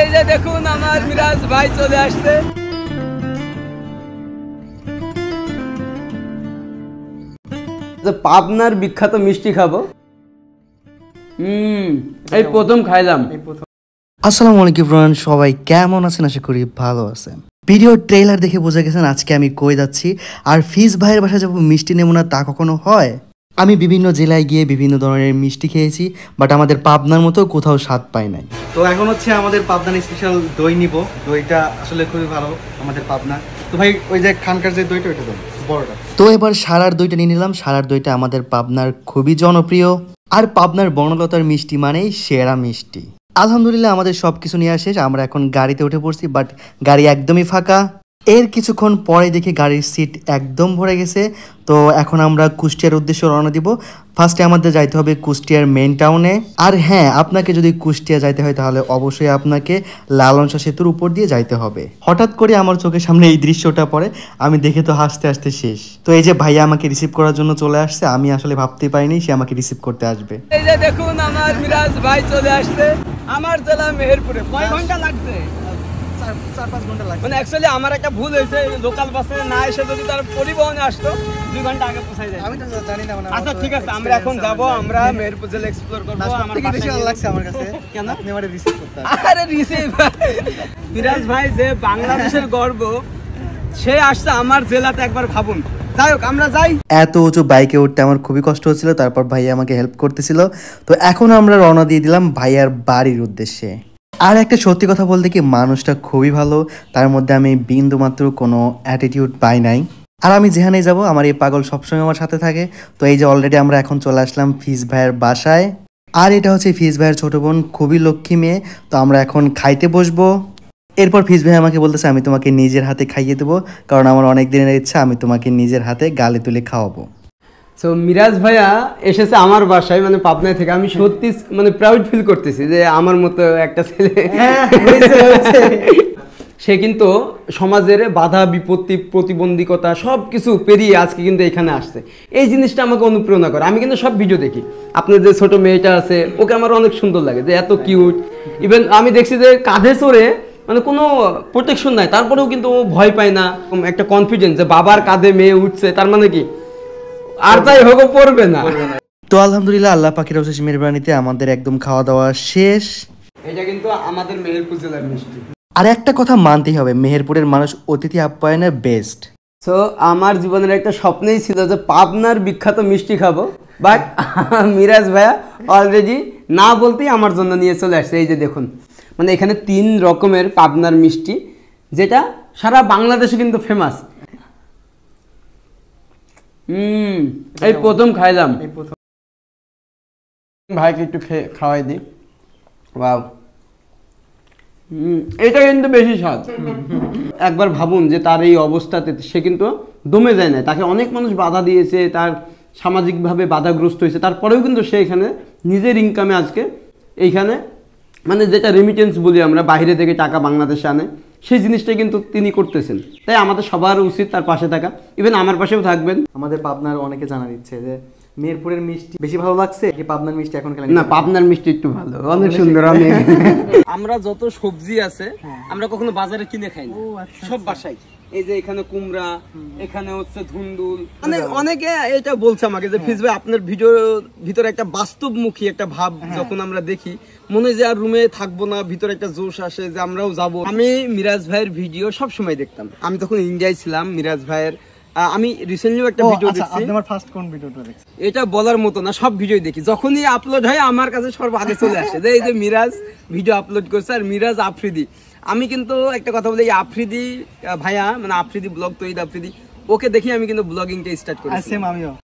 এই যে দেখুন আমার মিরাজ ভাই চলে আসছে। পাবনার বিখ্যাত মিষ্টি খাবো। এই প্রথম খাইলাম। আসসালামু আলাইকুম ফ্রেন্ড, সবাই কেমন আছেন? আশা করি ভালো আছেন। ভিডিও ট্রেলার দেখে বোঝা গেছেন আজকে আমি কই যাচ্ছি, আর ফিজ ভাইয়ের বাসায় যাবো মিষ্টি নেব না তা কখনো হয়? আমি বিভিন্ন জেলায় গিয়ে বিভিন্ন ধরনের মিষ্টি খেয়েছি, বাট আমাদের পাবনার মতো কোথাও স্বাদ পাই নাই। তো এখন হচ্ছে আমাদের পাবনার স্পেশাল দই নিব। দইটা আসলে খুবই ভালো আমাদের পাবনা। তো ভাই ওই যে খানকার যে দইটা ওইটা দাও বড়টা। তো এবার সারার দইটা নিয়ে নিলাম। সারার দইটা আমাদের পাবনার খুবই জনপ্রিয়, আর পাবনার বনলতার মিষ্টি মানেই সেরা মিষ্টি। আলহামদুলিল্লাহ আমাদের সব কিছু নিয়ে আসে, আমরা এখন গাড়িতে উঠে পড়ছি, বাট গাড়ি একদমই ফাঁকা। এর কিছুক্ষণ পরে দেখি গাড়ির সিট একদম ভরে গেছে। তো এখন আমরা কুষ্টিয়ার উদ্দেশ্যে রওনা দিব। ফার্স্টে আমাদের যাইতে হবে কুষ্টিয়ার মেইন টাউনে। আর হ্যাঁ, আপনাকে যদি কুষ্টিয়া যাইতে হয় তাহলে অবশ্যই আপনাকে লালন শাহ সেতুর উপর দিয়ে যাইতে হবে। হঠাৎ করে আমার চোখের সামনে এই দৃশ্যটা পড়ে, আমি দেখে তো হাসতে হাসতে শেষ। তো এই যে ভাইয়া আমাকে রিসিভ করার জন্য চলে আসছে, আমি আসলে ভাবতে পারিনি সে আমাকে রিসিভ করতে আসবে। এই যে দেখুন আমার মিরাজ ভাই চলে আসছে আমার জেলা মেহেরপুরে। কয় ঘন্টা লাগছে? 4-5 ঘন্টা লাগবে। মানে অ্যাকচুয়ালি আমার একটা ভুল হয়েছে, লোকাল বাসে না এসে যদি তার পরিবহনে আসতো 2 ঘন্টা আগে পৌঁছায় যায়। আমি তো জানি না। আচ্ছা ঠিক আছে, আমরা এখন যাব, আমরা মেহেরপুর জেলা এক্সপ্লোর করব। আমার থেকে বেশি ভালো লাগছে আমার কাছে কেন আপনি আমারে রিসিভ করতে। আরে রিসিভ মিরাজ ভাই যে বাংলাদেশের গর্ব, সে আসছে আমার জেলাতে, একবার ভাবুন। যাই হোক আমরা যাই। এত উঁচু বাইকে উঠতে আমার খুবই কষ্ট হচ্ছিল, তারপর ভাইয়া আমাকে হেল্প করতেছিল। তো এখন আমরা রওনা দিয়ে দিলাম ভাইয়ার বাড়ির উদ্দেশ্যে। আর একটা সত্যি কথা বলতে কি, মানুষটা খুবই ভালো, তার মধ্যে আমি বিন্দু মাত্র কোনো অ্যাটিটিউড পাই নাই। আর আমি যেখানেই যাব আমার এই পাগল সবসময় আমার সাথে থাকে। তো এই যে অলরেডি আমরা এখন চলে আসলাম ফিজ ভাইয়ের বাসায়। আর এটা হচ্ছে ফিজ ভাইয়ের ছোট বোন, খুবই লক্ষ্মী মেয়ে। তো আমরা এখন খাইতে বসবো। এরপর ফিজ ভাই আমাকে বলতেছে আমি তোমাকে নিজের হাতে খাইয়ে দেবো, কারণ আমার অনেক দিনের ইচ্ছা আমি তোমাকে নিজের হাতে গালে তুলে খাওয়াবো। সো মিরাজ ভাইয়া এসেছে আমার বাসায়, মানে পাবনায় থেকে। আমি সত্যি মানে প্রাউড ফিল করতেছি যে আমার মতো একটা ছেলে। সে কিন্তু সমাজের বাধা বিপত্তি প্রতিবন্ধকতা সব কিছু পেরিয়ে আজকে কিন্তু এখানে আসছে। এই জিনিসটা আমাকে অনুপ্রেরণা করে। আমি কিন্তু সব ভিডিও দেখি, আপনার যে ছোট মেয়েটা আছে ওকে আমার অনেক সুন্দর লাগে, যে এত কিউট। ইভেন আমি দেখছি যে কাঁধে চড়ে, মানে কোনো প্রোটেকশন নাই, তারপরেও কিন্তু ও ভয় পায় না। একটা কনফিডেন্স যে বাবার কাঁধে মেয়ে উঠছে, তার মানে কি আর তাই হোক পড়বে না। তো আলহামদুলিল্লাহ আল্লাহ পাখির অশেষ মেহেরবানিতে আমাদের একদম খাওয়া দাওয়া শেষ। এটা কিন্তু আমাদের মেহেরপুর জেলার মিষ্টি। আর একটা কথা মানতেই হবে, মেহেরপুরের মানুষ অতিথি আপ্যায়নের বেস্ট। সো আমার জীবনের একটা স্বপ্নই ছিল যে পাবনার বিখ্যাত মিষ্টি খাবো, বাট মিরাজ ভাইয়া অলরেডি না বলতেই আমার জন্য নিয়ে চলে আসছে। এই যে দেখুন, মানে এখানে 3 রকমের পাবনার মিষ্টি, যেটা সারা বাংলাদেশে কিন্তু ফেমাস। এই প্রথম খাইলাম। ভাইকে একটু খাওয়াই দিই। ওয়াও, এটা কিন্তু বেশি স্বাদ। একবার ভাবুন যে তার এই অবস্থাতে সে কিন্তু দমে যায় না, তাকে অনেক মানুষ বাধা দিয়েছে, তার সামাজিকভাবে বাধাগ্রস্ত হয়েছে, তারপরেও কিন্তু সে এখানে নিজের ইনকামে আজকে এইখানে, মানে যেটা রেমিটেন্স বলি আমরা, বাইরে থেকে টাকা বাংলাদেশে আনে, সেই জিনিসটা কিন্তু তিনি করতেছেন। তাই আমাদের সবার উচিত তার পাশে থাকা। ইভেন আমার পাশেও থাকবেন। আমাদের পাবনার অনেকে জানা দিচ্ছে যে মেহেরপুরের মিষ্টি বেশি ভালো লাগছে কি পাবনার মিষ্টি? এখন না, পাবনার মিষ্টি একটু ভালো, অনেক সুন্দর। আমরা যত সবজি আছে আমরা কখনো বাজারে কিনে খাই না, সব বাসায়। এই যে এখানে কুমড়া, এখানে হচ্ছে ধুন্দুল। মানে অনেকে এটা বলছে আমাকে যে ফিজ ভাই আপনার ভিডিওর ভিতরে একটা বাস্তবমুখী একটা ভাব যখন আমরা দেখি, মনে হয় যে আর রুমে থাকবো না, ভিতরে একটা জোশ আসে যে আমরাও যাবো। আমি মিরাজ ভাইয়ের ভিডিও সব সময় দেখতাম। আমি তখন ইন্ডিয়ায় ছিলাম। মিরাজ ভাইয়ের আমি রিসেন্টলিও একটা ভিডিও দেখছি। আমার ফার্স্ট কোন ভিডিওটা দেখছি এটা বলার মতো না, সব ভিডিও দেখি। যখনই আপলোড হয় আমার কাছে সর্বাগে চলে আসে যে এই যে মিরাজ ভিডিও আপলোড করছে, আর মিরাজ আফ্রিদি। আমি কিন্তু একটা কথা বলি, আফ্রিদি ভাইয়া, মানে আফ্রিদি ব্লগ, তৈরি আফ্রিদি, ওকে দেখি আমি কিন্তু ব্লগিংটা স্টার্ট করেছি। সেম আমিও।